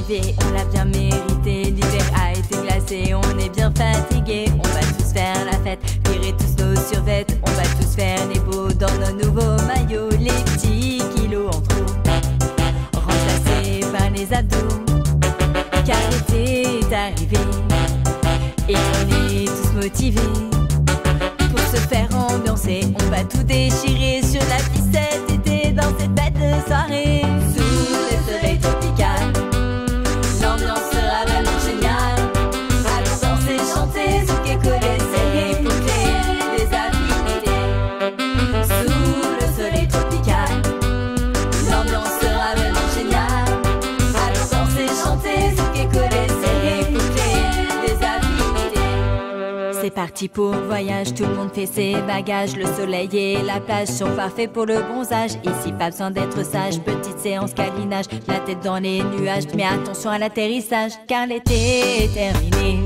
arrivé, on l'a bien mérité. L'hiver a été glacé, on est bien fatigué. On va tous faire la fête, virer tous nos survêtements. On va tous faire les beaux dans nos nouveaux maillots. Les petits kilos en trop, remplacés par les abdos. Car l'été est arrivé, et on est tous motivés. Pour se faire ambiancer, on va tout déchirer sur la piste cet été dans cette belle soirée. Sous le soleil tropical, l'ambiance sera vraiment géniale. Allons danser, chanter, souquer, coller, serrer pour créer des affinités. Sous le soleil tropical, l'ambiance sera vraiment géniale. Allons danser, chanter, souquer, coller, serrer pour créer des affinités. C'est parti pour le voyage, tout le monde fait ses bagages. Le soleil et la plage sont parfaits pour le bronzage. Ici pas besoin d'être sage, petite séance câlinage. La tête dans les nuages, mais attention à l'atterrissage. Car l'été est terminé,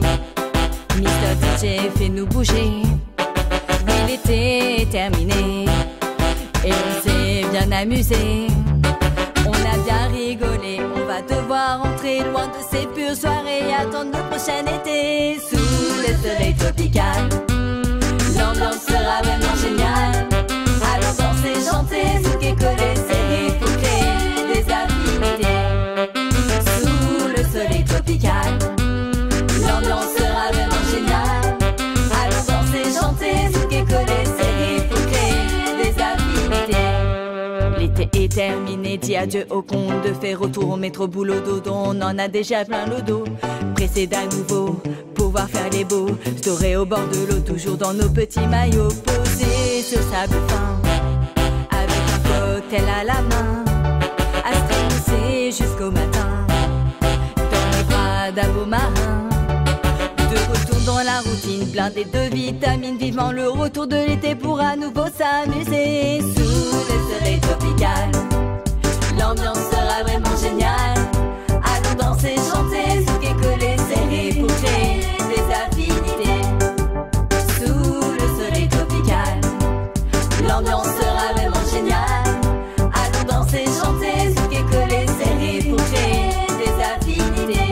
Mr. DJ fait-nous bouger. Oui, l'été est terminé, et on s'est bien amusé. On a bien rigolé, on va devoir rentrer loin de ces pures soirées et attendre le prochain été. Sous le soleil tropical, l'ambiance sera vraiment géniale. Allons danser, chanter, souquer, coller, serrer pour créer des affinités. Sous le soleil tropical, l'ambiance sera vraiment géniale. Allons danser, chanter, souquer, coller, serrer pour créer des affinités. L'été est terminé, dis adieu au conte de fées. Retour au métro, boulot, dodo, on en a déjà plein le dos. Pressé d'un nouveau, pouvoir faire les beaux. Storés au bord de l'eau, toujours dans nos petits maillots. Posés sur le sable fin, avec un cocktail à la main. À se trémousser jusqu'au matin, dans les bras d'un beau marin. De retour dans la routine, blindé de vitamines. Vivement le retour de l'été pour à nouveau s'amuser. Sous le soleil tropical, l'ambiance sera vraiment géniale. Allons danser, chanter, souquer, coller, serrer pour créer des affinités. Sous le soleil tropical, l'ambiance sera vraiment géniale. Allons danser, chanter, souquer, coller, serrer pour créer des affinités.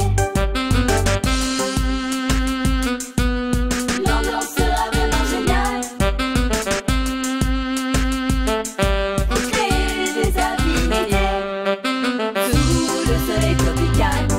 L'ambiance sera vraiment géniale pour créer des affinités. Sous le soleil tropical,